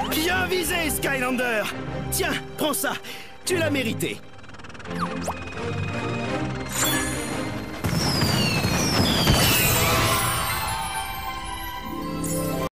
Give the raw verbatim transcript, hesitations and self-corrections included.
Bien visé, Skylander. Tiens, prends ça. Tu l'as mérité.